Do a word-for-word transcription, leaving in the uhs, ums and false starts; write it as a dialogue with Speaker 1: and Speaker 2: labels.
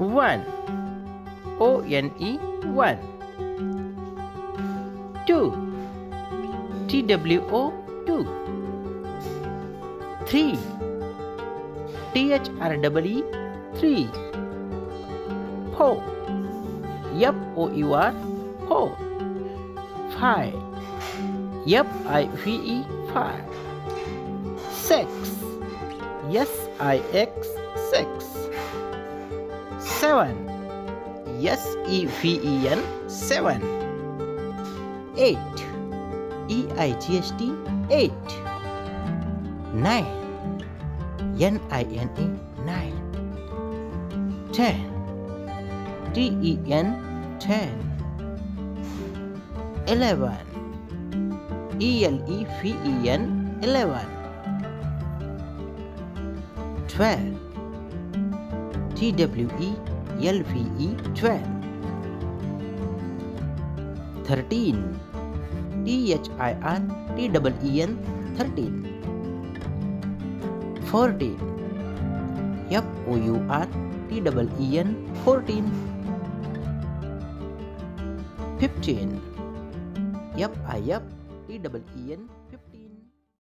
Speaker 1: one. O N E one. Two. T W O two. Three. T H R E E three. Four. F O U R four. Five. F I V E five. Six. S I X six. Seven. S E V E N seven. Eight. E I G H T eight. Nine. N I N E nine. Ten. T E N ten. Eleven. E L E V E N eleven. Twelve. T W E L V E twelve. Thirteen. T H I R T E E N thirteen. Fourteen. F O U R T E E N fourteen. Fifteen. F I F T E E N